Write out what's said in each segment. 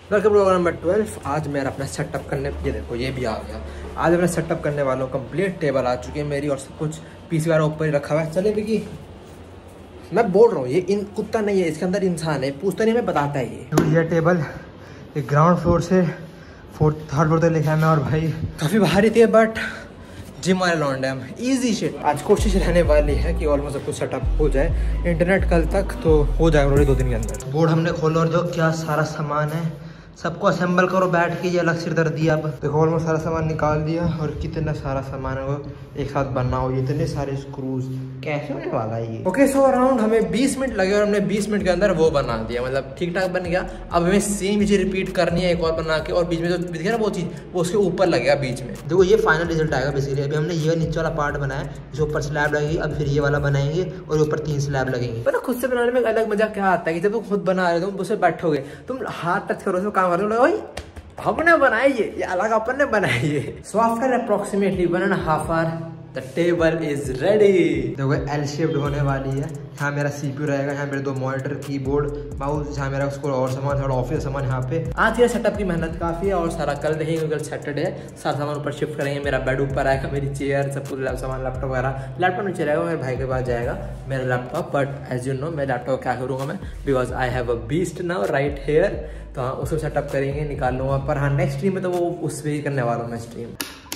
Welcome programme number 12। आज मैं अपना सेटअप करने, ये देखो ये भी आ गया। आज अपना सेटअप करने वाला हूँ। कंप्लीट टेबल आ चुकी है मेरी और सब कुछ पीसी वाला ऊपर ही रखा हुआ है। चले बिकी, मैं बोल रहा हूँ ये इन कुत्ता नहीं है, इसके अंदर इंसान है, पूछता नहीं, मैं बताता है ये। तो ये टेबल एक ग्राउंड फ्लोर से थर्ड फ्लोर तक लेके आया मैं, और भाई काफ़ी भारी थी बट जिम वाले लौंडे हम ईजी शिट। आज कोशिश रहने वाली है कि ऑलमोस्ट सब कुछ सेटअप हो जाए। इंटरनेट कल तक तो हो जाएगा ऑलरेडी 2 दिन के अंदर। बोर्ड हमने खोला और जो क्या सारा सामान है सबको असेंबल करो बैठ के, ये अलग सिर दर्द दिया। अब देखो ऑलमोस्ट सारा सामान निकाल दिया और कितना सारा सामान है वो एक साथ बनाओ, इतने सारे स्क्रूज कैसे होने वाला है ये। ओके सो अराउंड हमें 20 मिनट लगे और हमने 20 मिनट के अंदर वो बना दिया, मतलब ठीक ठाक बन गया। अब हमें सेम चीज़ रिपीट करनी है एक और बना के, और बीच में जो दिख ना वो चीज़ वो उसके ऊपर लगेगा बीच में। देखो ये फाइनल रिजल्ट आएगा बेसिकली। अभी हमने ये नीचे वाला पार्ट बनाया, जो ऊपर स्लैब लगेगी, अब फिर ये वाला बनाएंगे और ऊपर 3 स्लैब लगेंगे। पर खुद से बनाने में एक अलग मजा क्या आता है कि जब तुम खुद बना रहे हो, तुम उससे बैठोगे, तुम हाथ टच करो, काम करो, भाई हमने बनाई ये अलग अपन ने बनाई है। So after approximately 1.5 hour the table is ready. देखो एल शेप्ड होने वाली है। यहाँ मेरा सीपीयू रहेगा, यहाँ मेरे 2 मॉनिटर, कीबोर्ड, माउस, यहाँ मेरा उसको और सामान, थोड़ा ऑफिस सामान यहाँ पे। आज ये सेटअप की मेहनत काफ़ी है और सारा कल देखेंगे, कल सैटरडे है, सारा सामान ऊपर शिफ्ट करेंगे। मेरा बेड ऊपर आएगा, मेरी चेयर, सब कुछ सामान, लैपटॉप वगैरह। लैपटॉप नीचे रहेगा, मेरे भाई के पास जाएगा मेरा laptop. But as you know मैं लैपटॉप क्या करूँगा मैं, because I have a beast now right here. तो हाँ उसको सेटअप करेंगे, निकाल लूँगा। पर हाँ नेक्स्ट स्ट्रीम में तो वो उस पर ही करने वाला हूँ मैं स्ट्रीम।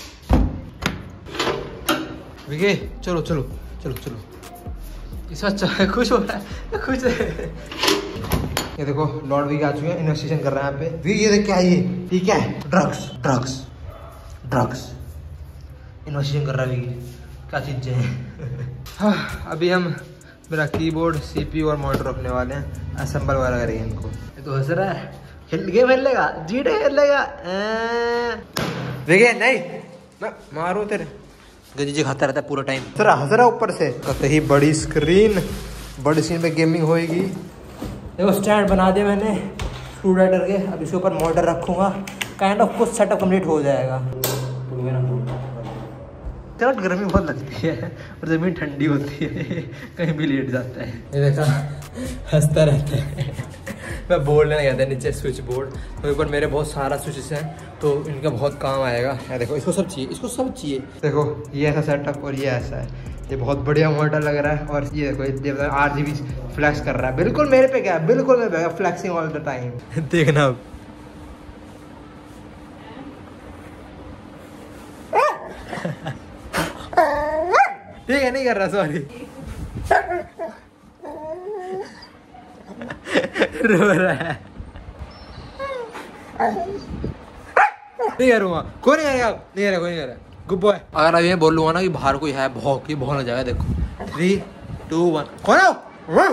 विके चलो चलो चलो चलो, इस अच्छा खुश हो रहा है, खुश है। ये देखो लॉर्ड विके आ चुके हैं, इन्वेस्टिगेशन कर रहे हैं यहाँ पे। ये देख क्या है, ये क्या है? ड्रग्स ड्रग्स ड्रग्स इन्वेस्टिगेशन कर रहा है विके, क्या चीज़ें हैं। हाँ अभी हम मेरा कीबोर्ड, सीपीयू और मॉनिटर रखने वाले हैं, असेंबल वगैरह करेंगे इनको। ये तो हंस रहा है, गेम खेल लेगा, जीटे खेल लेगा। विके नहीं मैं मारो तेरे गंजी खाता रहता है पूरा टाइम, तेरा हंस रहा ऊपर से। कतई बड़ी स्क्रीन पे गेमिंग होएगी। देखो स्टैंड बना दिया मैंने स्क्रू ड्राइवर के, अब इसके ऊपर मॉनिटर रखूंगा। काइंड ऑफ कुछ सेटअप कंप्लीट हो जाएगा। तेरा गर्मी बहुत लगती है और ज़मीन ठंडी होती है, कहीं भी लेट जाता है। ये देखा हंसता रहता है। मैं बोर्ड लेने गया था नीचे, स्विच बोर्ड, तो ऊपर मेरे बहुत सारा स्विचेस हैं तो इनका बहुत काम आएगा। यार देखो इसको सब चाहिए, इसको सब चाहिए। देखो ये ऐसा सेटअप और ये ऐसा है, ये बहुत बढ़िया मॉडल लग रहा है। और ये देखो RGB फ्लैक्स कर रहा है, बिल्कुल मेरे पे क्या है, बिल्कुल मेरे पे फ्लैक्सिंग ऑल द टाइम। देखना अब ठीक है, नहीं कर रहा, सॉरी। रो रहा है, नहीं करूँगा, कोई नहीं करेगा, नहीं करेगा, कोई नहीं करेगा, गुड बॉय। अगर अभी मैं बोलूँगा ना कि बाहर कोई है, भौंक हो जाएगा। देखो 3, 2, 1 कौन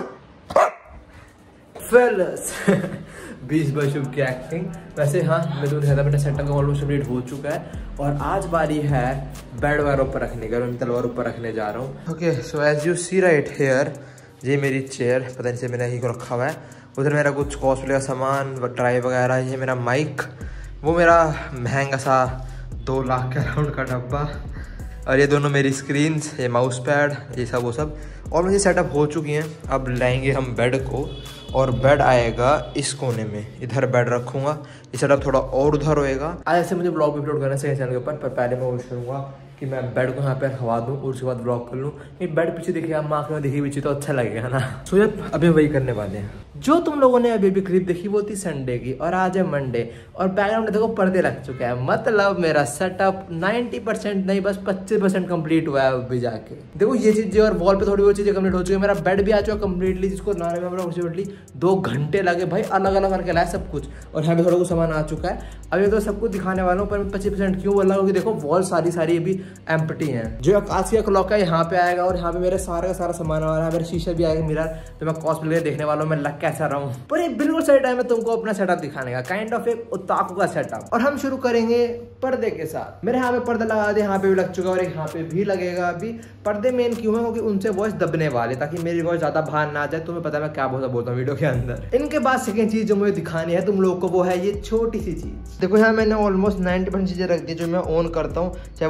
20 बशुभ की एक्टिंग। वैसे हाँ मैं तो कहता बेटा सेटअप ऑलमोस्ट कंप्लीट हो चुका है और आज बारी है बेड वगैरह ऊपर रखने का। मैं तलवार ऊपर रखने जा रहा हूँ। Okay so as you see right here, ये मेरी चेयर, पता नहीं से मैंने ही को रखा हुआ है। उधर मेरा कुछ कॉस्टली का सामान, ड्राइव वगैरह, ये मेरा माइक, वो मेरा महंगा सा 2 लाख के अराउंड का डब्बा, और ये दोनों मेरी स्क्रीन्स, ये माउस पैड, ये सब वो सब और मुझे सेटअप हो चुकी हैं। अब लाएंगे हम बेड को और बेड आएगा इस कोने में, इधर बेड रखूँगा। ये सेटअप थोड़ा और उधर होएगा। आज ऐसे मुझे ब्लॉग भी अपलोड करना है चैनल के ऊपर, पर पहले मैं कोशिश करूँगा कि मैं बेड को यहाँ पे हवा दूँ और उसके बाद ब्लॉग कर लूँ। ये बेड पीछे दिखे, आप माँ में दिखी पीछे तो अच्छा लगेगा ना। सो जब अभी वही करने वाले हैं। जो तुम लोगों ने अभी भी क्लिप देखी वो थी संडे की, और आज है मंडे, और बैकग्राउंड में देखो पर्दे लग चुके हैं। मतलब मेरा सेटअप 90% नहीं बस 25% कंप्लीट हुआ है अभी जाके। देखो ये चीज़ें और वॉल पे थोड़ी बहुत चीज़ें कंप्लीट हो चुकी है। मेरा बेड भी आ चुका कंप्लीटली, जिसको लाने में अप्रोक्सीमेटली 2 घंटे लगे भाई, अलग अलग करके लाया सब कुछ। और यहाँ पे थोड़ा कुछ सामान आ चुका है। अभी तो सब कुछ दिखाने वाला हूँ, पर 25% क्यों बोल रहा हूँ कि देखो वॉल सारी अभी एम्प्टी है। जो आज का क्लॉक है यहाँ पे आएगा, और यहाँ पे मेरे सारा का सारा सामान आ रहा है। मेरा शीशा भी आएगा, मिरर, तो मैं कॉस्प्ले देखने वाला हूँ मैं लग कैसा रहा हूँ। पर ये बिल्कुल सही टाइम है तुमको अपना सेटअप दिखाने का, काइंड ऑफ एक ओताकू का सेटअप। और हम शुरू करेंगे पर्दे के साथ। मेरे यहाँ पे पर्दा लगा दे, यहाँ पे भी लग चुका और एक यहाँ पे भी लगेगा। अभी पर्दे मेन क्यों है, क्योंकि उनसे वॉइस दबने वाले, ताकि मेरी वॉइस ज्यादा बाहर ना आ जाए। तुम्हें पता है मैं क्या बोलता हूँ वीडियो के अंदर। इनके बाद सेकंड चीज जो मुझे दिखानी है तुम लोग को, वो है ये छोटी सी चीज। देखो यहाँ मैंने ऑलमोस्ट 90% चीजें रख दी जो मैं ऑन करता हूँ, चाहे वो मांग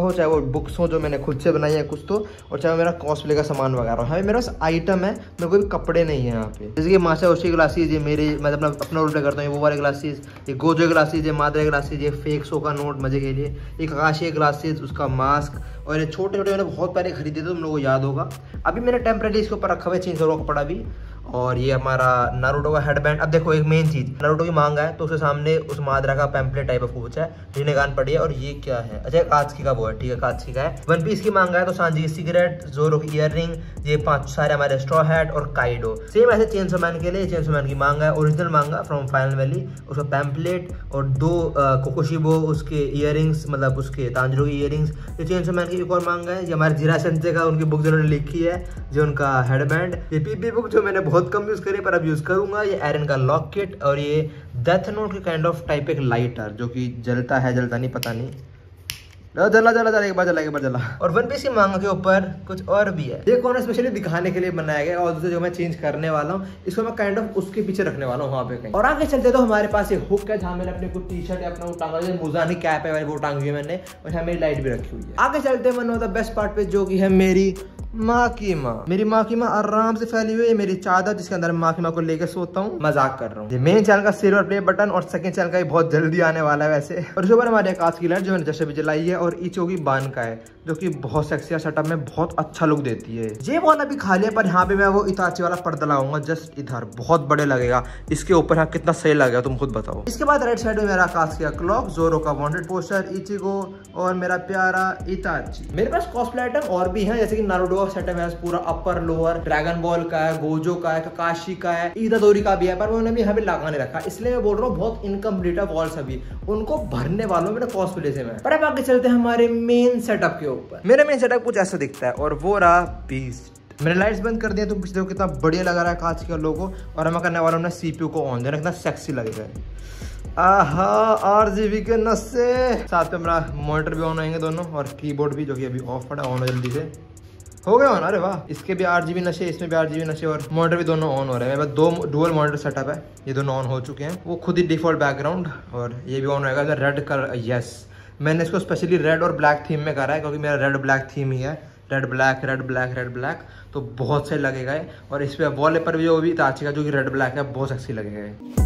हो, चाहे वो बुक्स हो जो मैंने खुद से बनाई है कुछ तो, और चाहे मेरा कॉस्प्ले का सामान वगैरह हो। मेरे पास आइटम है, मेरे कोई भी कपड़े नहीं है यहाँ पे। जैसे कि माशा ओशी ग्लासेज, ये मेरे मैं अपना रोल प्ले करता हूँ, वो वाले ग्लासेज, ये गोजो ग्लासेज, ये मादरे ग्लासेज, ये फेक सो का नोट मजे के लिए, एक आकाशी ग्लासेज, उसका मास्क, और ये छोटे छोटे मैंने बहुत पहले खरीदे थे, तुम लोगों को याद होगा। अभी मैंने टेम्परेरी इसके ऊपर रखा हुआ है, चेंज करो कपड़ा भी। और ये हमारा नारुतो का हेडबैंड। अब देखो एक मेन चीज, नारुतो की मांगा है तो उसके सामने उस मादरा का पैम्पलेट टाइप ऑफ कुछ है, रिनेगान पड़ी है। और ये क्या है, अच्छा कात्सुकी का वो है, ठीक है कात्सुकी का है। वन पीस की मांगा है तो सांजी की सिगरेट, जोरो की ईयररिंग, ये 5 सारे हमारे स्ट्रॉ हैट और काइडो। सेम ऐसे चेनसो मैन के लिए चेनसो मैन की मांगा है, original manga from final valley, उसका पैम्पलेट और 2 कोकोशिबो उसके ईयरिंग्स, मतलब उसके तांजरो की ईयरिंग्स। ये चेनसो मैन की एक और मांगा है, ये हमारे जीरा सेंसे का उनकी बुक जिन्होंने लिखी है, जो उनका हेडबैंड। ये पीपी बुक जो मैंने बहुत कम यूज करी पर अब यूज करूंगा। ये आयरन का लॉक किट, और ये डेथ नोट के काइंड ऑफ टाइप एक लाइटर जो कि जलता है, जलता नहीं पता नहीं, जला एक बार जला। और वन पीस की मांगा के ऊपर कुछ और भी है, ये कौन स्पेशली दिखाने के लिए बनाया गया। और दूसरे जो मैं चेंज करने वाला हूँ, इसको मैं काइंड ऑफ उसके पीछे रखने वाला हूँ वहाँ पे कहीं। और आगे चलते तो हमारे पास एक हुक है, जहाँ मैंने अपने कुछ टी शर्ट अपना वो टांगा, मुजानी कैप है वो टांगी है मैंने, और यहाँ मेरी लाइट भी रखी हुई है। आगे चलते मैंने होता बेस्ट पार्ट पे, जो की है मेरी माँ की माँ। मेरी माँ की माँ आराम से फैली हुई है, मेरी चादर जिसके अंदर माँ की माँ को लेकर सोता हूँ, मजाक कर रहा हूँ। ये मेन चैनल का सिल्वर प्ले बटन, और सेकंड चैनल का भी बहुत जल्दी आने वाला है वैसे। और उसके ऊपर हमारे कांच की लाइट जो मैंने जैसे भी जलाई है, और ईचो की बान का है, जो कि बहुत सेक्सी सेटअप में बहुत अच्छा लुक देती है। ये वाला भी खा लिया, पर यहाँ पे मैं वो इताची वाला पर्दा लगाऊंगा जस्ट इधर, बहुत बड़े लगेगा इसके ऊपर। हाँ कितना सही लगेगा तुम खुद बताओ। इसके बाद राइट साइड में मेरा कास्किया क्लॉक, जोरो का वांटेड पोस्टर, इचिगो और मेरा प्यारा इताची। मेरे पास कॉस्प्ले आइटम और भी है, जैसे कि नारुतो का सेटअप है पूरा, अपर लोअर, ड्रैगन बॉल का है, गोजो का है, ककाशी का है, इतादोरी का भी है, पर मैंने भी यहाँ पे लगा नहीं रखा, इसलिए मैं बोल रहा हूँ बहुत इनकम्प्लीट है वॉल्स अभी, उनको भरने वालों मेरे कॉस्प्ले से मैं। पर अब आगे चलते हैं हमारे मेन सेटअप के ऊपर। मेरा मेन सेटअप कुछ ऐसा दिखता है, और वो रहा बीस्ट। मैंने लाइट्स बंद कर दिया, तुम पीछे देखो कितना बढ़िया लगा रहा है कांच का लोगो। और मैं करने वाला हूँ सीपीयू को ऑन, देना कितना सेक्सी लगेगा। आहा RGB के नशे, साथ में मेरा मॉनिटर भी ऑन होंगे दोनों, और कीबोर्ड भी जो कि अभी ऑफ पड़ा, ऑन हो जल्दी से हो गया ऑन। अरे वाह, इसके भी RGB नशे, इसमें भी RGB नशे, और मॉनिटर भी दोनों ऑन हो रहे हैं। मेरे पास 2 डुअल मॉनिटर सेटअप है, ये दोनों ऑन हो चुके हैं। वो खुद ही डिफॉल्ट बैकग्राउंड, और ये भी ऑन रहेगा। रेड कलर, यस मैंने इसको स्पेशली रेड और ब्लैक थीम में करा है, क्योंकि मेरा रेड ब्लैक थीम ही है, red black red black red black, तो बहुत सही लगेगा है। और इस पर वॉलपेपर भी जो भी इताची का जो कि रेड ब्लैक है, बहुत सेक्सी लगेगा।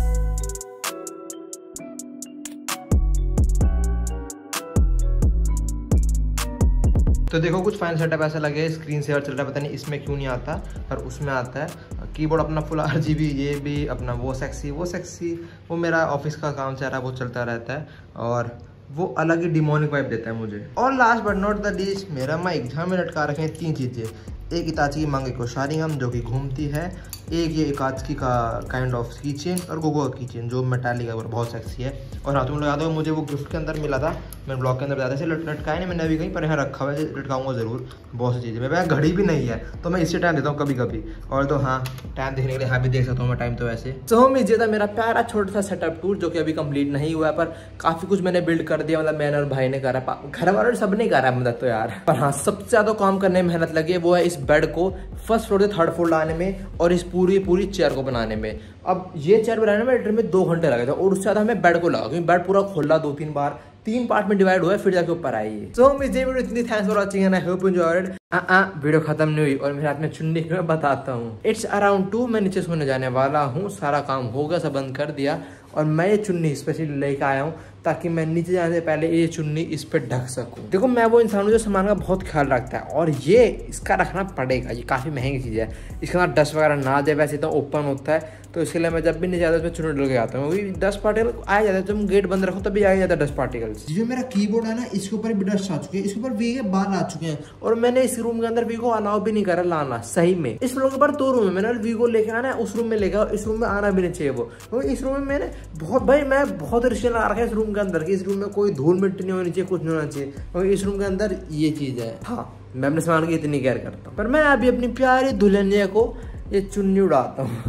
तो देखो कुछ फाइन सेटअप ऐसा लगे, स्क्रीन सेवर चल रहा है, पता नहीं इसमें क्यों नहीं आता, पर उसमें आता है। कीबोर्ड अपना फुल RGB, ये भी अपना वो सेक्सी, वो मेरा ऑफिस का काम चल रहा है, वो चलता रहता है, और वो अलग ही डिमोनिक वाइब देता है मुझे। और last but not the least, मेरा माइक, जहाँ में लटका रखे हैं 3 चीज़ें, एक इताची की मांगे को शारिंगम जो कि घूमती है, एक ये इकात्सुकी का काइंड ऑफ कीचेन, और गोगो का कीचेन जो मेटालिक है, बहुत सेक्सी है। और हाँ तुम लोग याद हो मुझे वो गिफ्ट के अंदर मिला था, मैंने ब्लॉग के अंदर बताया था, लटकाया नहीं मैंने अभी कहीं, पर यहाँ रखा हुआ है, लटकाऊंगा जरूर। बहुत सी चीज़ें, मेरे पास घड़ी भी नहीं है, तो मैं इससे टाइम देता हूँ कभी कभी। और तो हाँ टाइम देखने के लिए यहाँ भी देख सकता हूँ मैं टाइम तो वैसे। तो ये था मेरा प्यारा छोटा सा सेटअप टूर, जो कि अभी कंप्लीट नहीं हुआ है, पर काफ़ी कुछ मैंने बिल्ड कर दिया। मतलब मैंने और भाई ने करा, घर वालों सब ने करा मदद तो यार। पर हाँ सबसे ज़्यादा काम करने में मेहनत लगी वो है इस बेड को फर्स्ट फ्लोर से थर्ड फ्लोर लाने में, और इस पूरी चेयर को बनाने में। अब ये चेयर बनाने में लिटरली में 2 घंटे लगे थे, और उससे ज़्यादा हमें बेड को लगा, क्योंकि बेड पूरा खोला 2-3 बार, 3 पार्ट में डिवाइड हुआ, फिर जाके ऊपर आई है। सो मिस वीडियो इतनी, thanks for watching and I hope you enjoyed. Video खत्म नहीं हुई, और मेरे हाथ में चुन्नी मैं बताता हूँ। इट्स अराउंड 2, मैं नीचे सोने जाने वाला हूँ, सारा काम हो गया, सब बंद कर दिया, और मैं ये चुन्नी स्पेशली लेके आया हूँ ताकि मैं नीचे जाने से पहले ये चुन्नी इस पे ढक सकूं। देखो मैं वो इंसान हूँ जो सामान का बहुत ख्याल रखता है, और ये इसका रखना पड़ेगा, ये काफ़ी महंगी चीज़ है। इसके अंदर डस्ट वगैरह ना दे, वैसे तो ओपन होता है, तो इसके लिए मैं जब भी नहीं जाता उसमें चुन्नी डल के आता हूँ, क्योंकि डस्ट पार्टिकल आ जाता है, जब तुम गेट बंद रखो तभी आ जाता है डस्ट पार्टिकल्स। जो मेरा कीबोर्ड है ना, इसके ऊपर भी डस्ट आ चुके हैं, इसके ऊपर वी के बाल आ चुके हैं, और मैंने इस रूम के अंदर वी को अलाउ भी नहीं करा लाना। सही में इस फ्लोर के ऊपर 2 रूम है, मैंने वी को लेके आना है, उस रूम में लेके आओ, इस रूम में आना भी नहीं चाहिए वो, क्योंकि इस रूम में मैंने बहुत रिश्ते लगा रखा है इस रूम के अंदर, कि इस रूम में कोई धूल मिट्टी नहीं होनी चाहिए, कुछ नहीं होना चाहिए, क्योंकि इस रूम के अंदर ये चीज है। हाँ मैं अपने सामान की इतनी केयर करता हूँ, पर मैं अभी अपनी प्यारी दुल्हनिया को ये चुन्नी उड़ाता हूँ।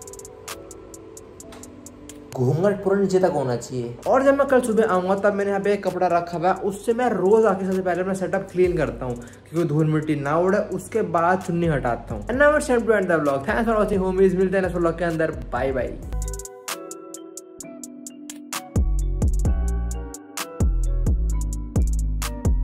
घूंघट पूरा नीचे तक होना चाहिए। और जब मैं कल सुबह आऊंगा तब मैंने यहाँ पे एक कपड़ा रखा हुआ है, उससे मैं रोज आके सबसे पहले अपना सेटअप क्लीन करता हूँ, क्योंकि धूल मिट्टी ना उड़े, उसके बाद चुन्नी हटाता हूँ। And now it's time to end the vlog. Thanks for watching homies, मिलते हैं नेक्स्ट व्लॉग के अंदर। Bye bye.